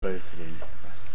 both of them.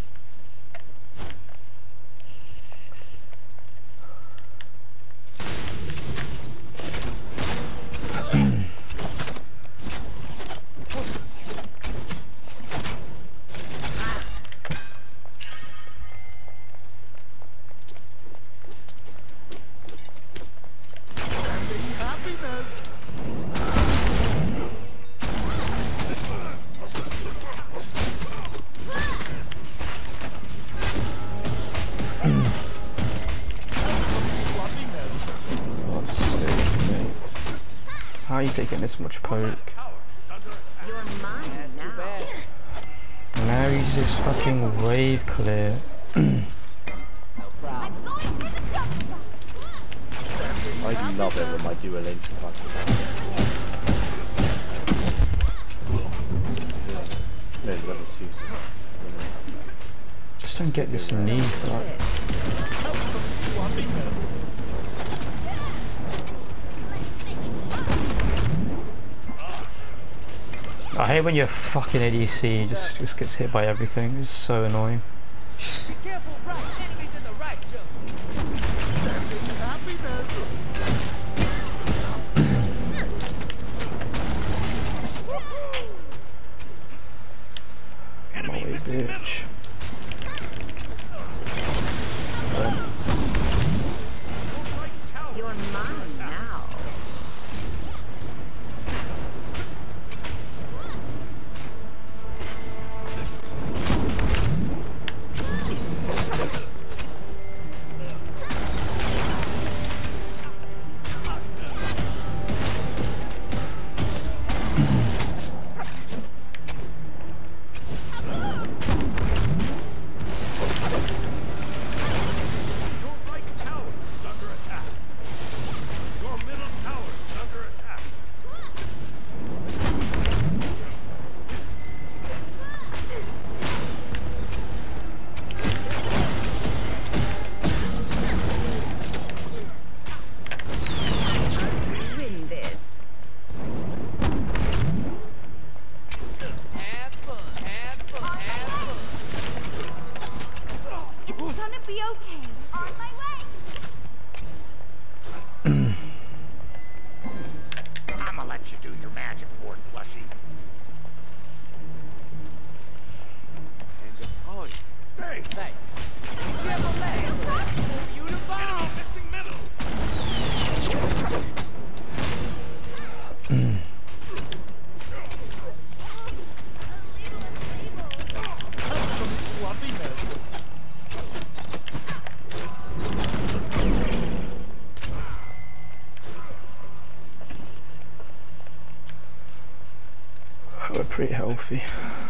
How are you taking this much poke? Now he's just fucking wave clear. I love it when my dual links are fucking no, level 2. Just don't get this knee right. I hate when your fucking ADC just gets hit by everything. It's so annoying. Be careful, right? Enemies in the right, Molly, bitch. You're mine now. We're pretty healthy.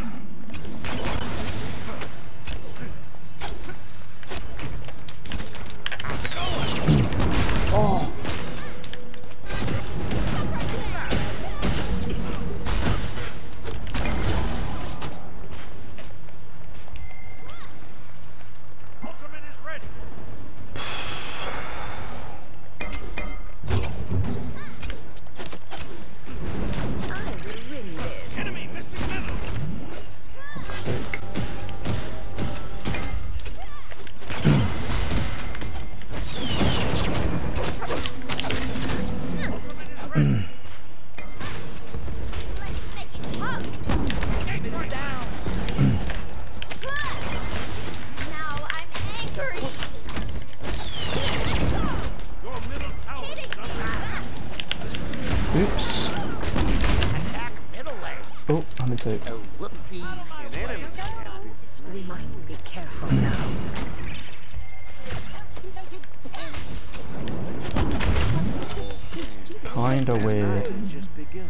Oh! Ultimate is ready. Enemy missing middle. Fuck's sake. Oops. Attack middle lane. Oh, I'm in two. Oh, whoopsie. An enemy. We must be careful now. Kinda weird. Just begun.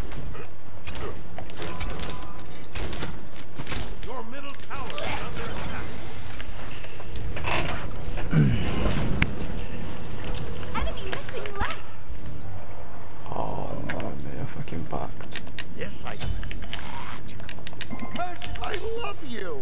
Your middle tower is under attack. Enemy missing left. Oh no, they are fucking backed. This item is magical. Curse, I love you.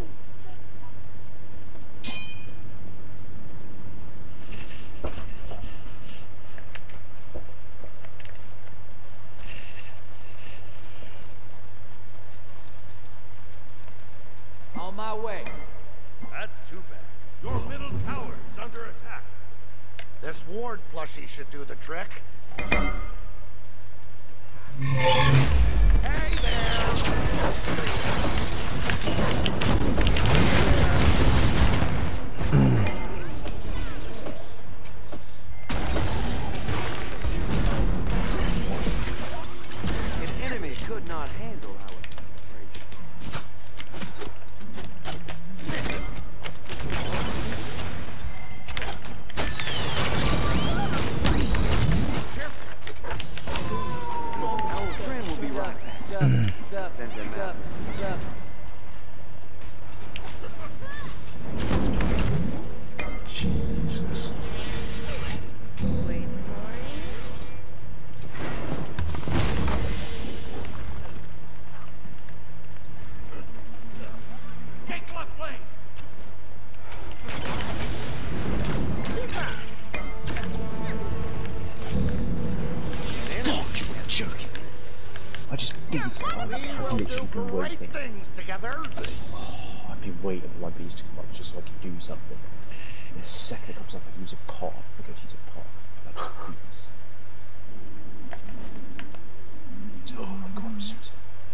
All my way. That's too bad. Your middle tower is under attack. This ward plushie should do the trick. Hey An enemy could not handle our celebration. Our friend will be right back. Send him out. Jesus. Wait for it. Take left lane. Fuck, you were joking. I just did something. I've We'll do literally been great waiting. things together. I've been waiting for my beast to come up just so I can do something. And the second it comes up, I use a pot. I go to use a pot. And I just beats. Oh my god, I'm serious.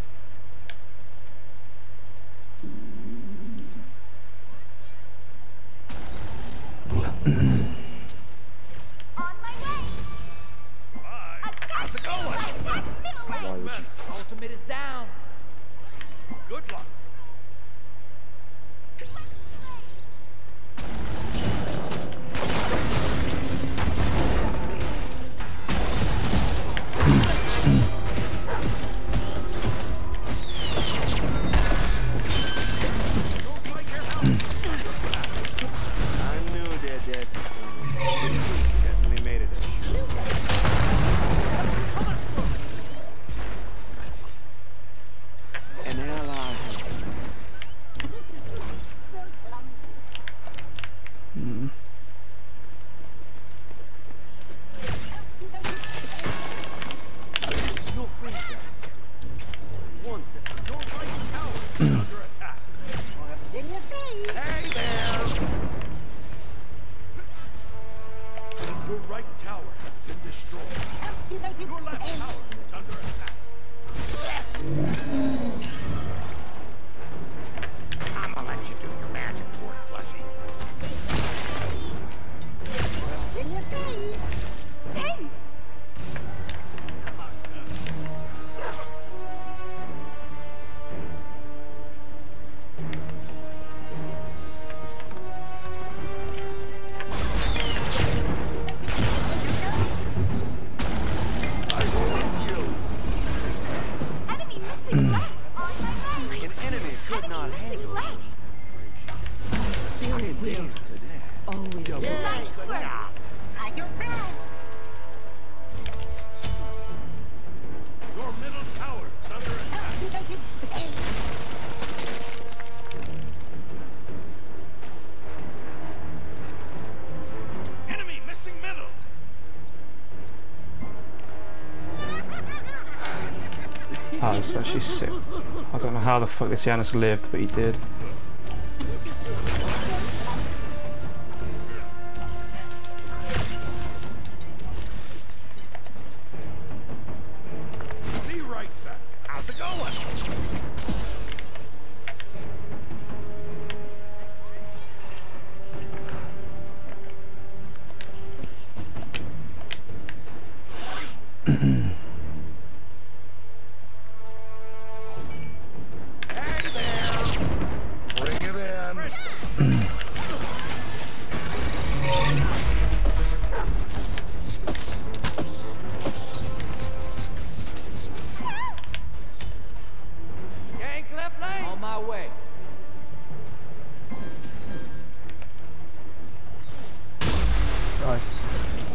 On my way. Bye. Attack! Attack middle Why lane. would you? Ultimate is down. Good luck. I knew that definitely made it. An ally. You're free, guys. 1 second. Your right tower is under attack. Hey there. Your right tower has been destroyed. Your left tower is under attack. I'm gonna let you do your magic, ward plushie. Thanks. Enemy missing left. On my way. An enemy could not Missing handle left. spirit will Always. Nice work. At your best. Your middle tower is under attack. Enemy missing middle. That was actually sick. I don't know how the fuck this Giannis lived, but he did. Be right back. How's it going? Hey there. Bring it in. Yank left lane. On my way. Nice.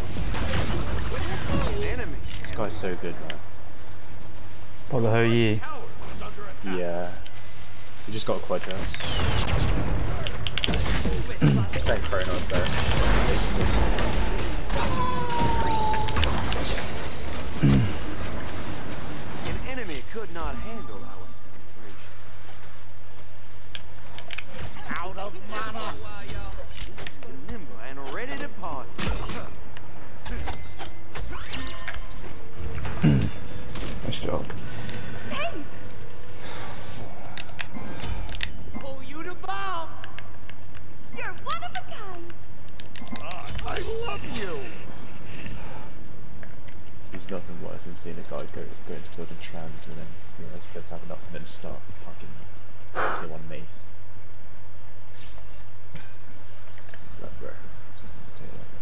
An enemy. This guy's so good, man. What the hell are you? Tower is under attack. Yeah. He just got a quadra. Thanks, very nice there. An enemy could not handle our celebration. of mana. So nimble and ready to party. Nice job. Thanks. Oh, you the bomb. You're one of a kind. I love you. There's nothing worse than seeing a guy go into building trans and then realise he doesn't have enough and then start fucking tier 1 mace. Like, bro. I'll tell you that,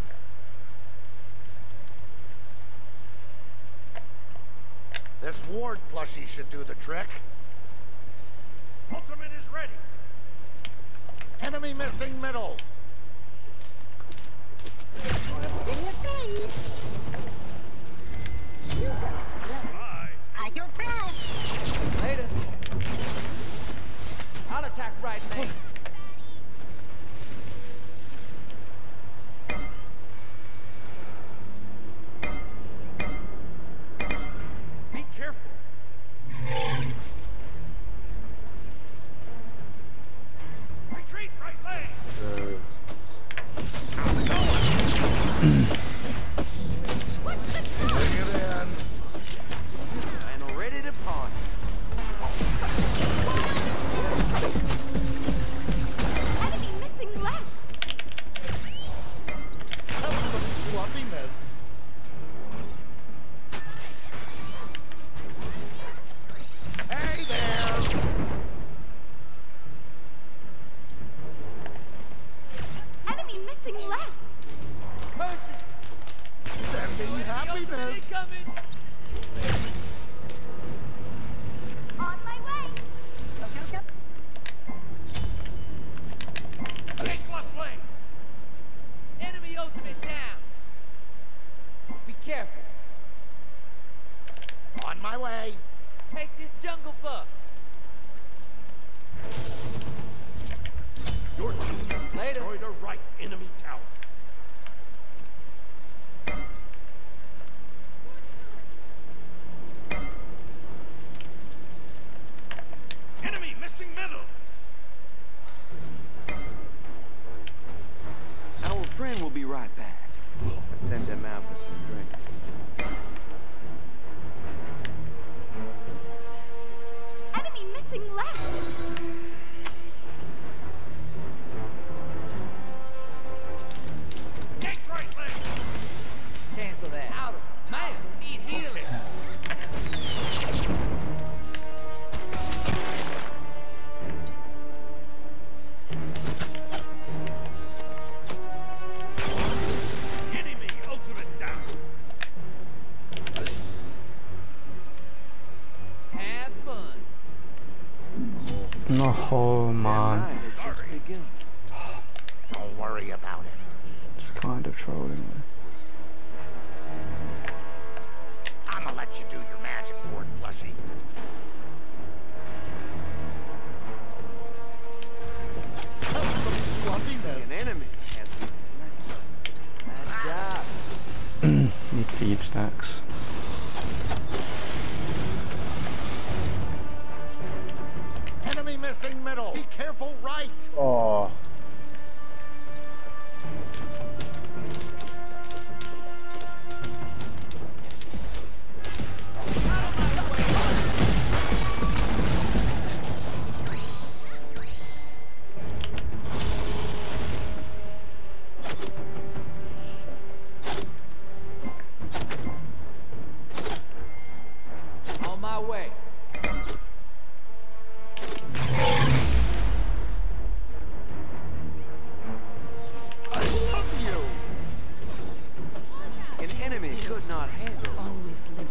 This ward plushie should do the trick. Ultimate is ready. Enemy missing middle. In your face. You go slow. Bye. I go fast. Later. I'll attack right lane. Be careful. Retreat right lane. Bring it in. And ready to party. Enemy missing left. Have some fluffiness. Hey there. Enemy missing left. Curses. Sending happiness. Coming. On my way. Go, go, go. Take left lane. Enemy ultimate down. Be careful. On my way. Take this jungle buff. Your team has Later. destroyed a right enemy tower. Enemy missing middle. Our friend will be right back. Send them out for some drinks. Enemy missing left. Take right lane. Cancel that. Out of man. Need healing. Enemy ultimate down. Have fun. Oh man, Night has just Sorry. begun. Don't worry about it. just kind of trolling me. I'ma let you do your magic, ward plushie. Have some fluffiness. An enemy has been slain. Nice job. Need feed stacks. Enemy missing middle. Be careful right. Oh. On my way. I love you. An enemy could not handle. Always live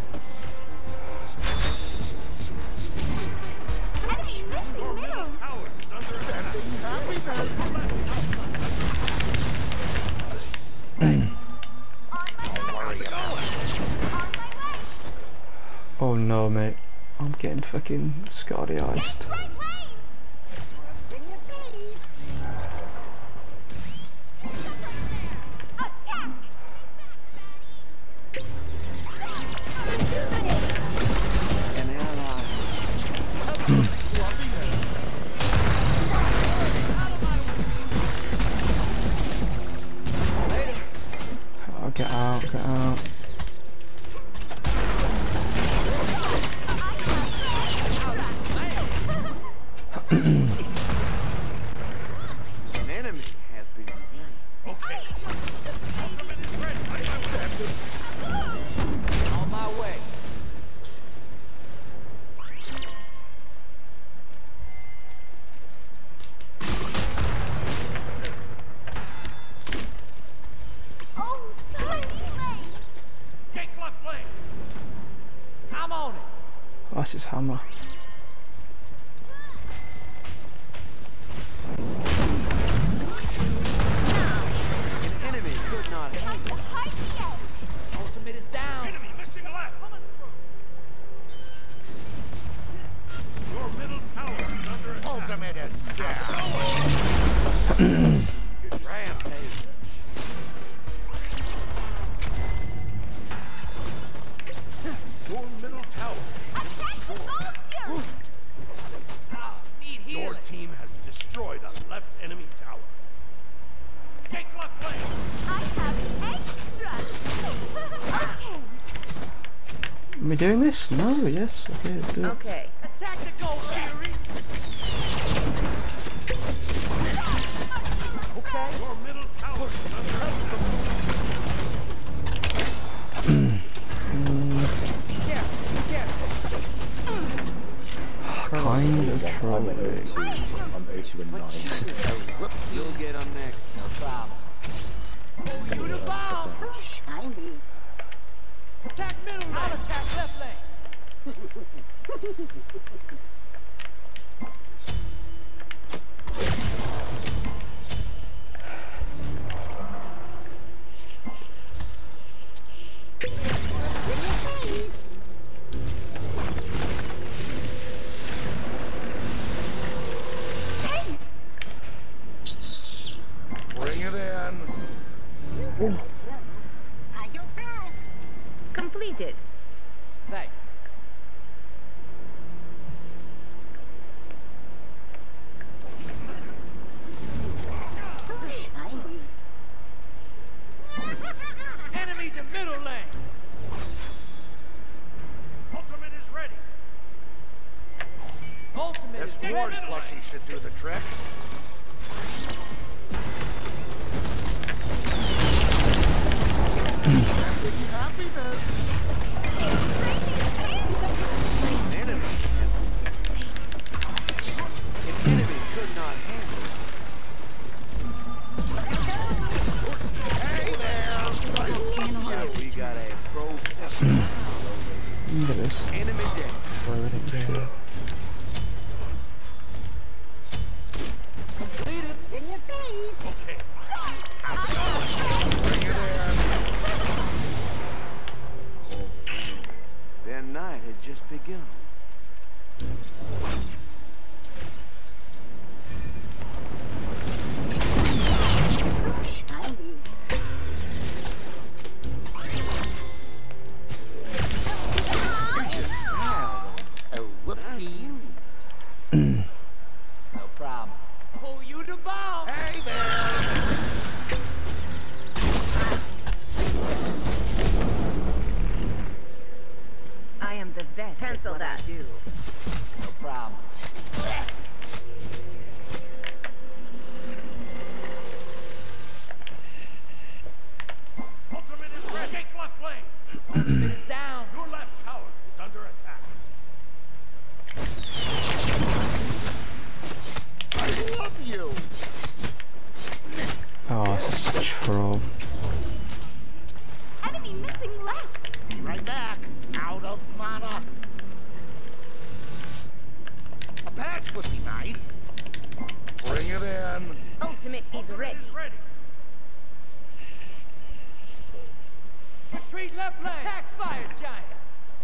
on. Enemy missing middle. Tower is under attack. On my way. On my way. Oh no, mate. I'm getting fucking Scardy-iced. Take right lane. In your face. Attack. An ally. Fluffiness. Smoke it out. An enemy has been slain. Okay. Ultimate is ready. On my way. Oh, so late. Take left lane. I'm on it. Oh, that's his hammer. An enemy could not handle. Ultimate is down. Enemy missing left. Your middle tower is under attack. Ultimate is down. Rampage. Your middle tower. Need Your healing. team has destroyed a left enemy tower. Take left lane. I have extra. Okay. Are we doing this? No, yes. Okay, let's do it. Okay. Attack the goal, Fury. Okay. Your middle tower is under attack. Kind of I'm trolling. 0-2. I'm 0-2 and 9. You'll get them next. No problem. You the bomb. So shiny. Attack middle lane. I'll attack left lane. Face. Thanks. Bring it in. I go fast. Completed. Thanks. So shiny. Enemies in middle lane. Ultimate is ready. Ultimate This is ward ready. plushie should do the trick. Enemy. An enemy could not handle. Hey there! We got a pro. Look at this. Enemy dead. Where would it go? Complete him. In your face. Okay. Bring it in. Their night had just begun. So shiny. Oh, whoopsies. No problem. Oh, you the bomb. Hey there! I am the best. Cancel that. No problem. Ultimate is ready. Take left lane. Ultimate is down. Your left tower is under attack. I love you! Oh, this is a troll. Enemy missing left. Be right back. Out of mana. A patch would be nice. Bring it in. Ultimate is ready. Is ready. Retreat left lane. Attack fire giant.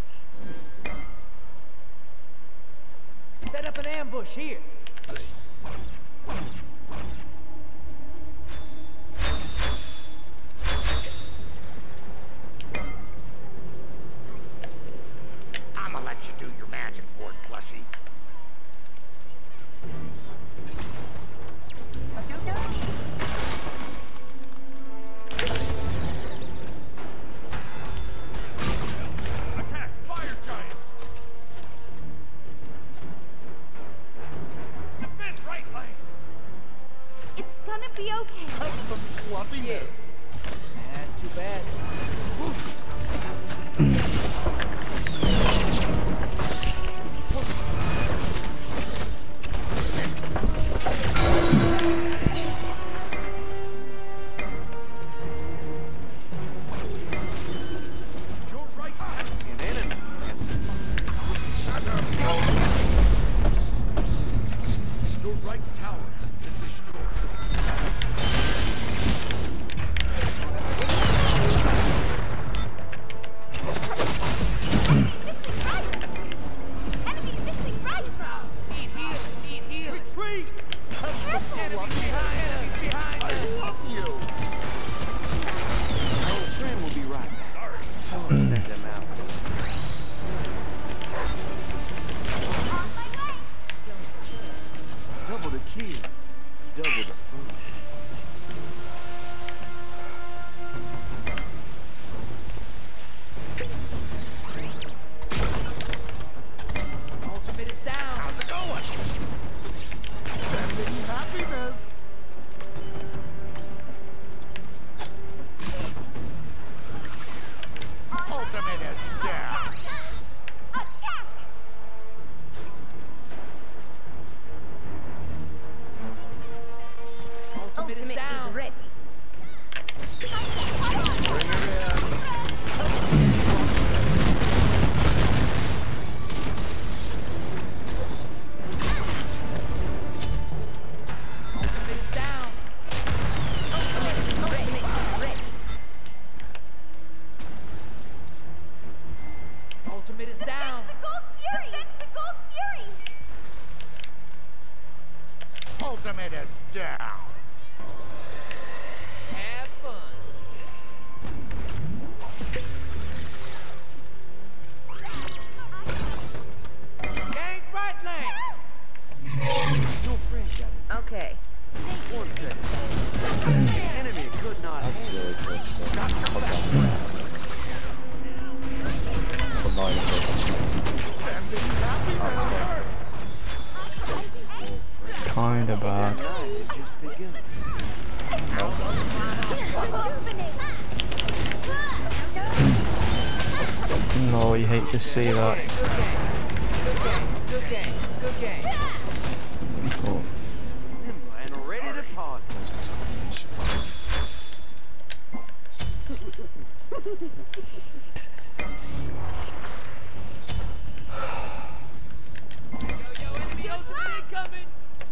Set up an ambush here. I'ma let you do your magic, ward plushie. gonna be okay. Have some fluffiness. That's too bad. Your right second enemy. Your right tower has been destroyed. Enemy missing right. Need heal. Retreat! Enemies behind I us. love you! Our friend will be right back. Sorry. Send them out. On my way. Double the kills. Double the fun. Ultimate is down. How's it going? Sending happiness. Ultimate is down. Attack. Ultimate is down. ready. Ultimate is down. Ultimate is down. The Gold Fury. The Gold Fury. Ultimate is down. Have fun. Gang right lane. Your friend got it. Okay. 1 second. The enemy could not That's handle really good stuff. For 9 Sending happiness. Kinda bad. the night is just beginning. No, you hate to see that. Good game. Good game. Oh. Nimble and ready to party. Yo, ultimate coming.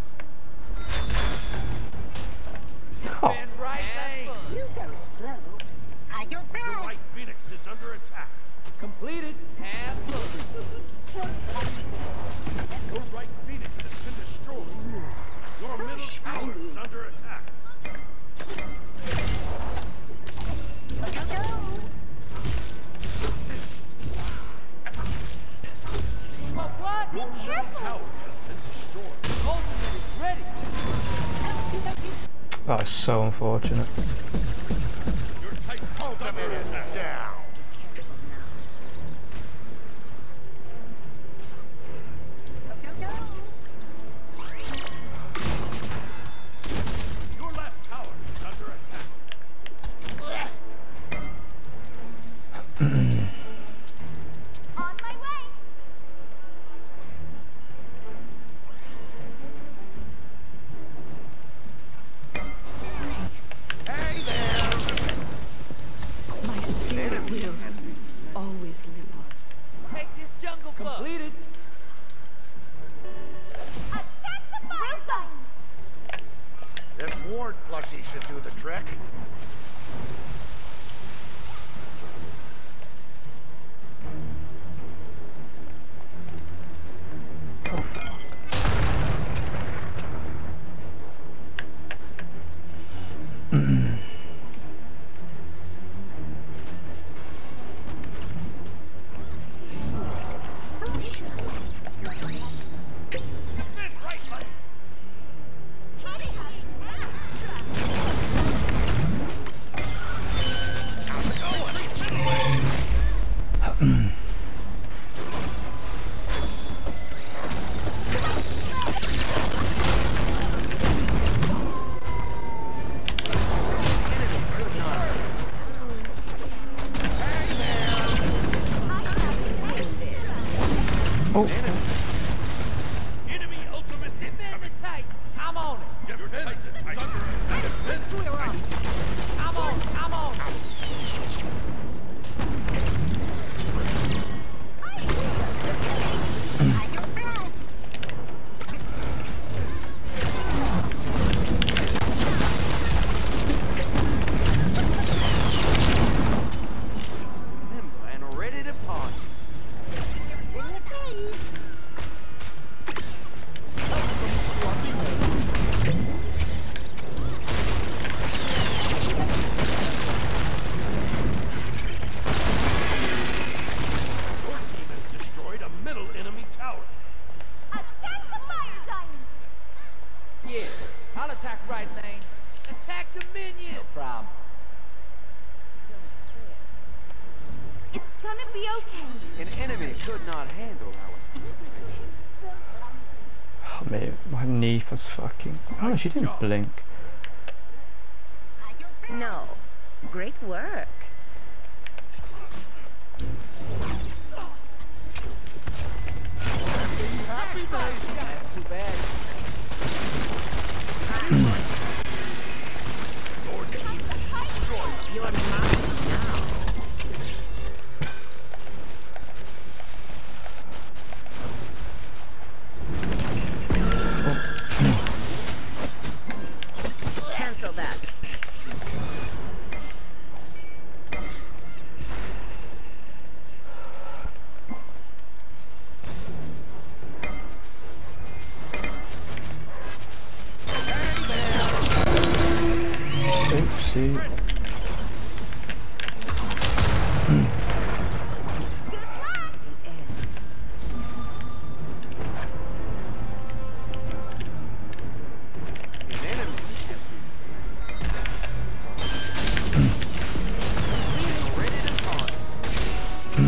Oh. And right lane. You go slow. I go Your fast. right Phoenix is under attack. Completed. Have fun. Your right Phoenix has been destroyed. Your middle tower is under attack. What? Be careful. Tower has been destroyed. Ultimate is ready. That is so unfortunate. Your Titan ultimate is down. Your left tower is under attack. On my way. Hey there! My spirit will always live on. Take this jungle buff. Completed. Attack the fire. This ward plushie should do the trick. Mid right lane. Defense is under attack. To your arms. Come on, come on. At your best. Nimble and ready to party. In your face. Your team has destroyed a middle enemy tower. Attack the fire giant. Yeah, I'll attack right lane. Attack the minions. No problem. It's gonna be okay. An enemy could not handle our situation. So Oh, mate, my knee was fucking. Oh, she didn't job. blink. at your best. No. Great work. Happy days. That's too bad. You're mine now. Cancel that. Oopsie. Good luck. End. An enemy has been seen. Ready to party.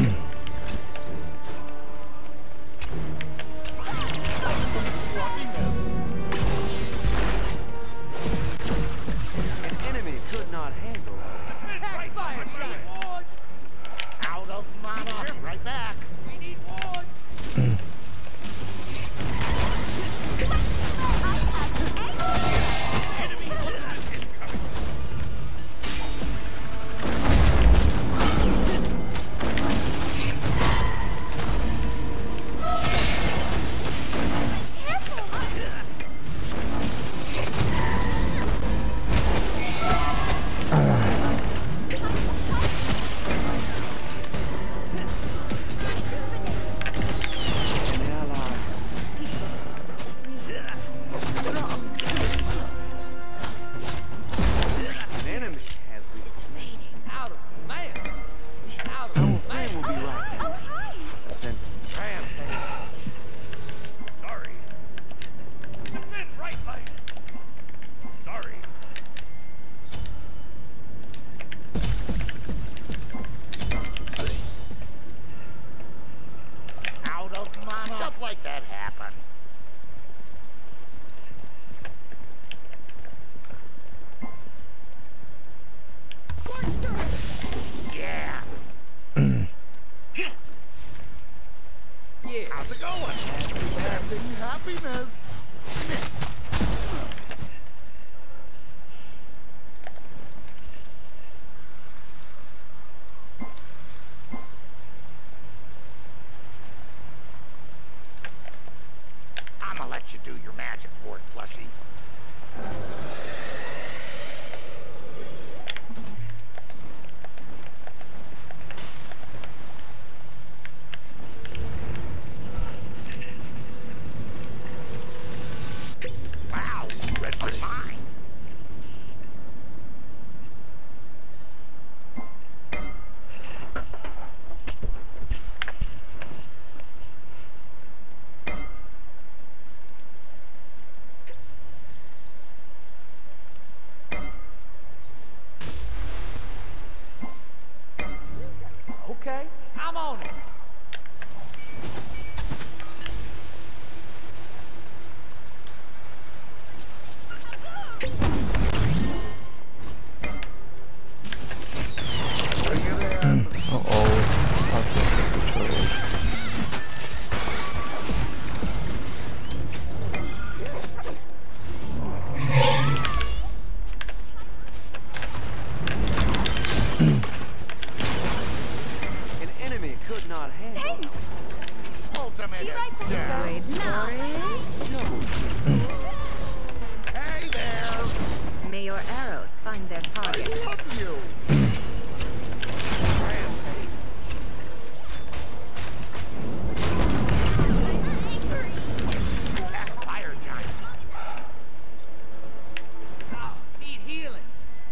An enemy could not handle us. Attack fire giant. Out of mana. Right back. We need wood. An ally. An enemy has been Fading. out of man. Out of man will be right. Oh, hi. Sent rampage. Sorry. Defend right lane. Sorry. Out of mana. Stuff like that happens. Yes. Yeah. How's it going? Having happiness. I'm gonna let you do your magic, Ward Plushie. Wow, you read my mind. Okay, I'm on it. Uh-oh. I've lost the controls. find their target. Fire giant. Oh, need healing.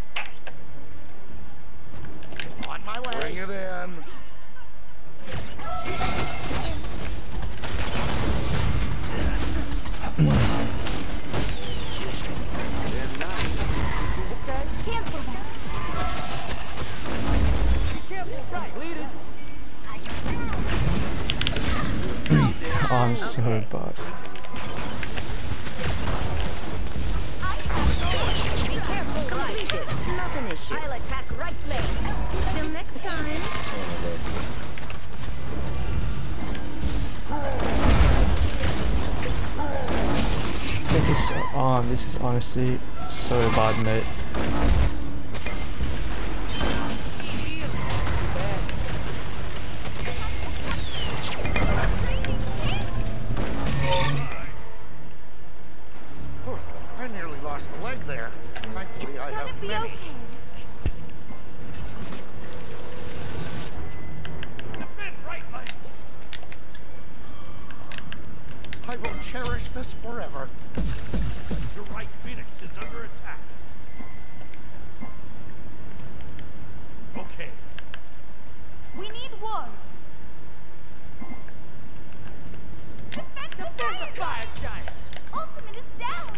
On my way. Bring it in. Cancel that. Bleeding. Oh, I'm so bad. Be careful, completed. Not an issue. I'll attack right lane. Till next time. This is honestly so bad, mate. I nearly lost a leg there. Thankfully, I have Be many. okay. Defend right leg. I will cherish this forever. Your right Phoenix is under attack. Okay. We need wards. Defend the fire giant. Ultimate is down.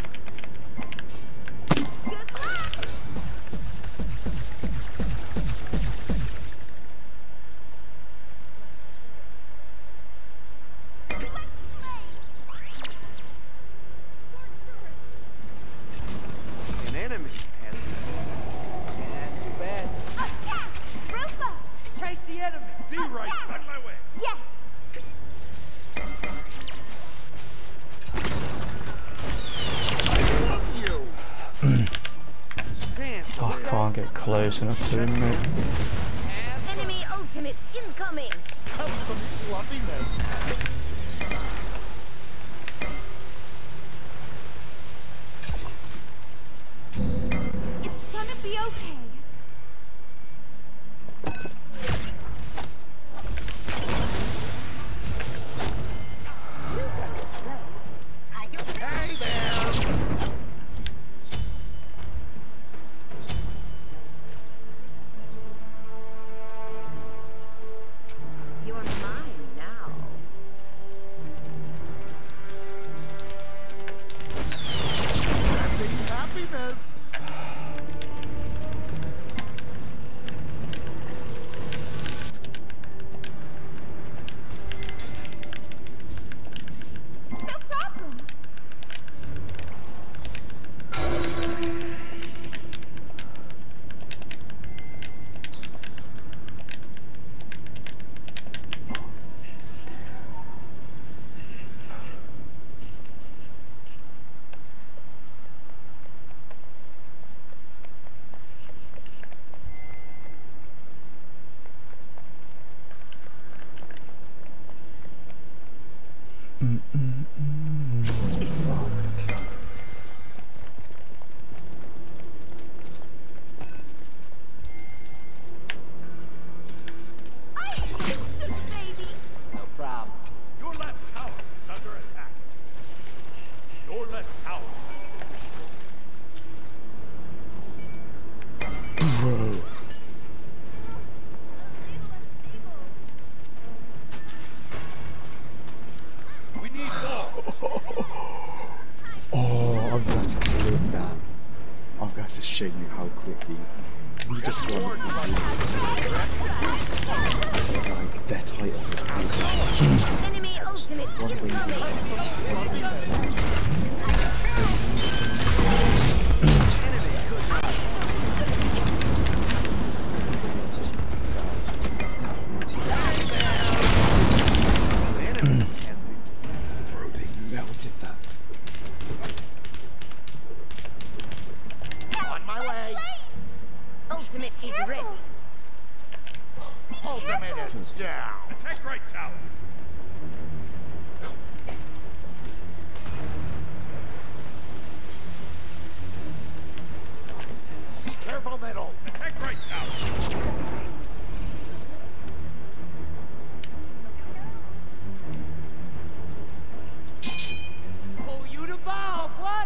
Good luck. Let's play. An enemy. Yeah, that's too bad. Attack! Rufa! Chase the enemy. Be right on my way. Yes! You. Cancel. Oh, I can't get close enough to him, mate. Enemy ultimate incoming. Have some fluffiness. It's gonna be okay. Hey there. You're mine now. Sending happiness. No problem. I missed you, baby. No problem. Your left tower is under attack. Your left tower has been destroyed. Bro. We need more. Oh, I'm gonna have to clip that. I'm gonna have to show you how quickly we just won. Sword flush. Like their title was really Enemy ultimate one wing, incoming. one wing left. Bro, they melted that. On my way. Ultimate is ready. Ultimate is down. Attack right tower. Careful, middle. Attack right tower. Pull you to bomb, what?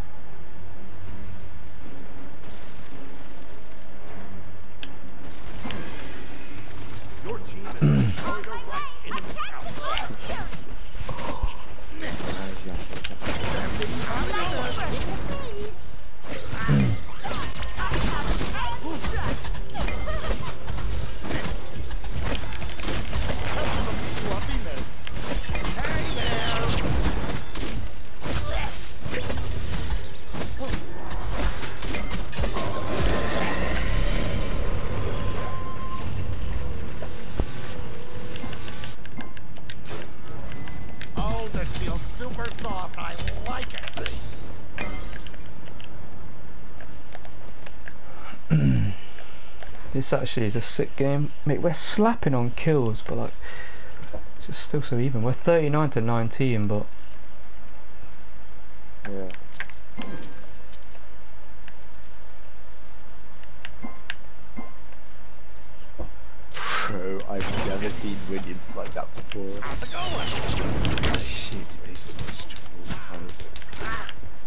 Your team has destroyed a right enemy tower. Oh, this feels super soft. I like it. This actually is a sick game. Mate, we're slapping on kills, but like, it's just still so even. We're 39 to 19, but Yeah. Bro, I've never seen minions like that before. Oh, shit, they just destroy the tower.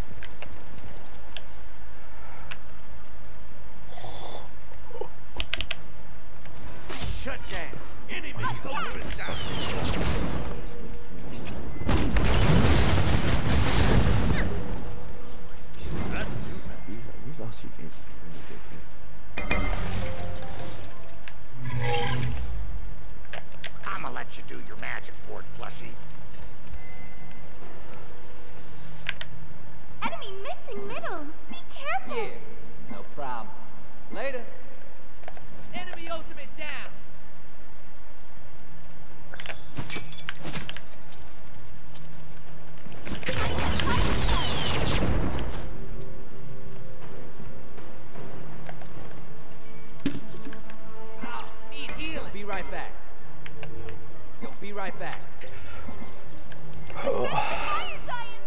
Shut down. Enemy ultimate down. That's too bad. These last few games have been really good. I'ma let you do your magic, board plushie. Enemy missing middle. Be careful. Yeah, no problem. Later. Enemy ultimate down. Oh, need healing. Be right back. Yo, be right back. Fire giant.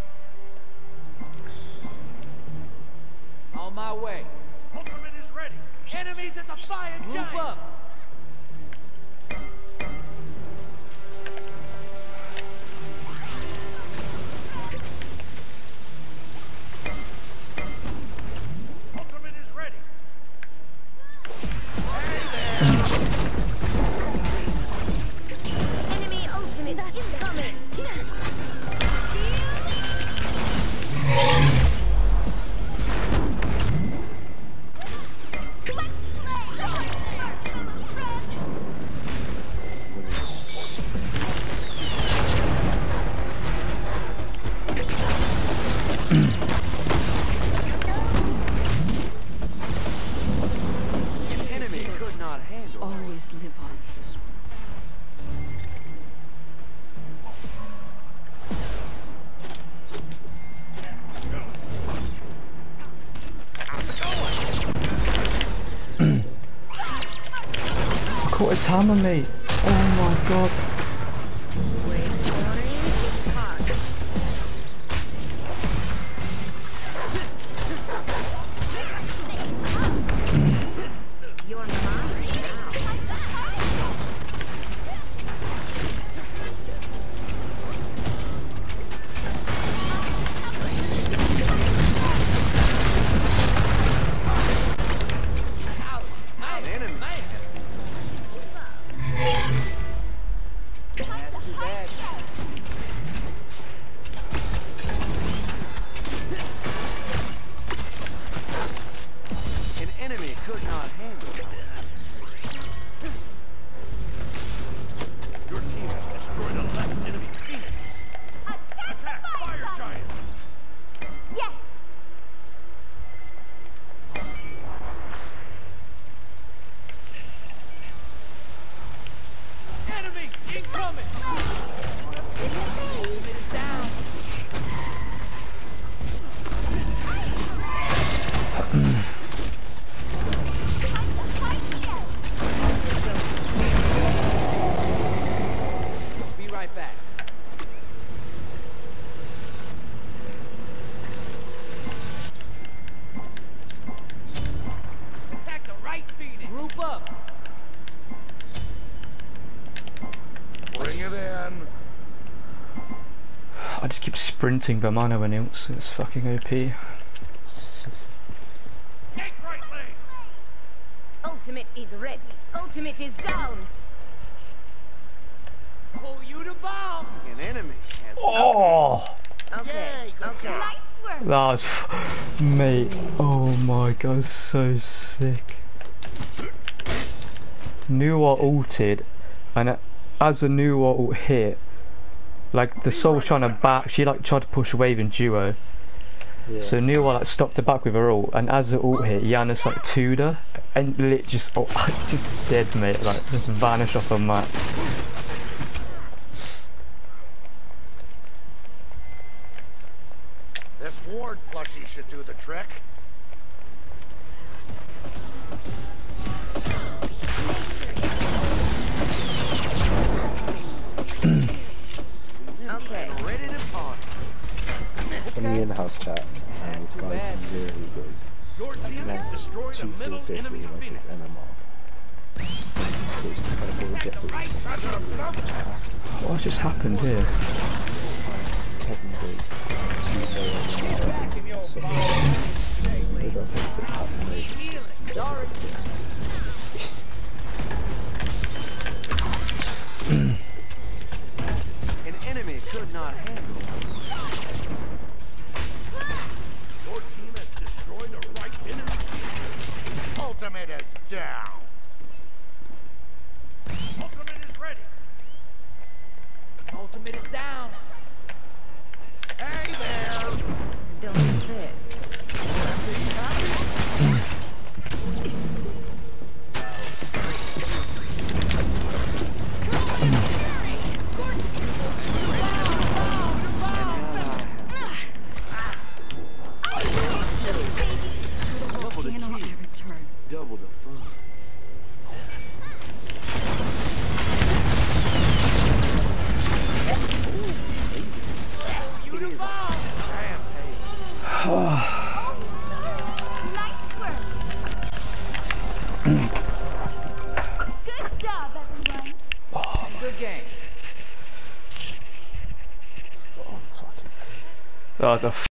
On my way. Ultimate is ready. Enemies at the fire giant. Move up. Ultimate is ready. Enemy ultimate is coming. An enemy could not handle. Always live on. caught his hammer, mate. Oh my god. Your team has destroyed a left enemy Phoenix. Attack fire giant. Yes. Enemy incoming! Ultimate is down. Time to fight again. I just keep sprinting the mana when else. It's fucking OP. Take right lane. Ultimate is ready. Ultimate is down. Pull you to bomb. An enemy has Oh! Okay. Okay. Nice work. That was, mate. Oh my god, so sick. Nuwa ulted, and as the Nuwa ult hit, like the soul was trying to back. She like tried to push away in duo. Yeah. So Nuwa like stopped her back with her ult, and as the ult hit, Yanis like 2'd her, and lit just just dead, mate. Like just vanished off her map. This ward plushie should do the trick. Okay. ready to party. When we in the house chat, and this guy really goes. Your team has destroyed a middle 250 enemy like his Phoenix. MMR. So it's kind of rejected What just happened here? Kevin goes 2 million so I don't think this happened later. Sorry. An enemy could not handle. Your team has destroyed the right enemy Phoenix. Ultimate is down. Ultimate is ready. Ultimate is down. Hey there. Don't trip. Double the Cannot kill. return. Double the fun. You to bomb. Rampage. Nice work. Good job, everyone. Good game. Oh, fucking. That was a